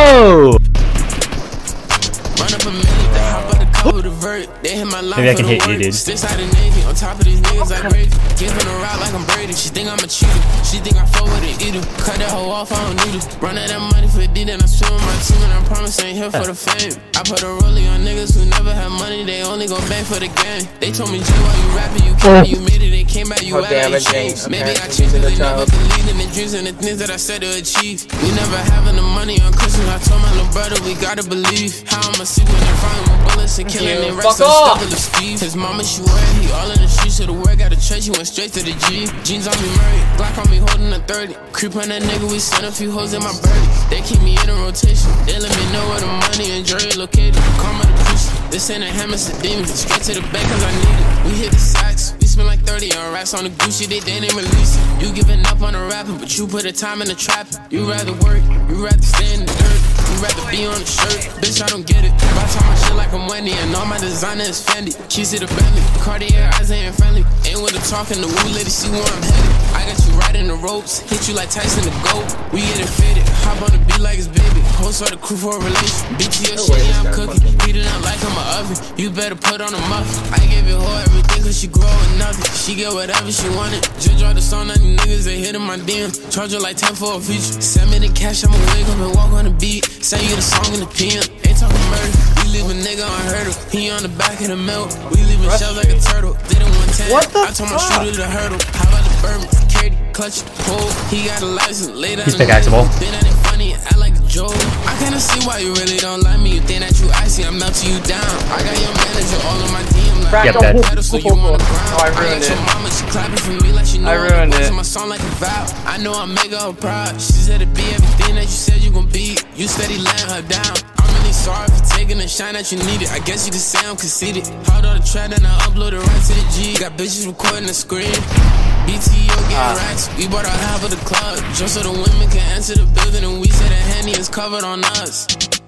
go! Maybe I can hit you, dude. On top of these niggas like crazy. Giving a ride like I'm Brady. She think I'm a cheater. She think I fuck with it either. Cut that hoe off, I don't need it. Run out that money for D, then I swim with my team, and I promise I ain't here for the fame. I put a rollie on niggas who never had money. They only gon' bang for the game. They told me, Jay, while you rapping, you came, you made it. They came back, you out like changed. Maybe I changed because they never believed in the dreams and the things that I said to achieve. We never having the money on Christmas. I told my little brother we gotta believe. How I'ma see when they find my bullets and killing it. Fuck off! His mama, she worried, he all in the streets, so the word got a church, he went straight to the G. Jeans on me, Murray, Glock on me, holding a 30. Creep on that nigga, we sent a few hoes in my birdie. They keep me in a rotation, they let me know where the money and jury located. Karma the crucial, this ain't a hammer, it's a demon. Straight to the bank cause I need it. We hit the sacks, we spend like 30 on racks on the Gucci, they ain't release it. You giving up on the rapping, but you put the time in the trap. You rather work, you rather stay in the dirt. You rather be on the shirt, bitch, I don't get it. Buy all my shit like I'm Wendy, and all my designer is Fendi. Keys to the Bentley, Cartier eyes ain't friendly. Ain't with the talking, the woo lady see where I'm headed. I got you right in the ropes, hit you like Tyson the GOAT. We get it fitted, hop on the beat like it's baby. Host for the crew for a relation. BTS shit, yeah, I'm cooking. Heat it up like I'm an oven. You better put on a muffin. I gave it her everything cause she grow with nothing. She get whatever she wanted. Just draw the song on these niggas, they hitting my DM. Charge her like 10 for a feature. Send me the cash, I'ma wake up and walk on the beat. Send you the song in the PM. Ain't talking murder. We leave a nigga unheard of. He on the back of the milk. We leaving shells like a turtle. Did it 110. I told my shooter to hurdle. How about the bourbon? Carry the clutch, hold. He got a license. Lay down. He's pickaxeable. Then that ain't funny. I like a joke. I kinda see why you really don't like me. You think that you icy, I'm melting you down. I got your manager all on my DM. Like yep, that. So you on the ground. I ruined it. Mama, she clapping for me like she know. I ruined it. My song like a vow. I know I make her proud. She said to be everything that you said you gon' be. You steady laying her down. I'm really sorry for taking the shine that you needed. I guess you could say I'm conceited. Hard on the track and I upload it right to the G. Got bitches recording the screen. BTO getting racks. We bought out half of the club just so the women can enter the building, and we said the Henny is covered on us.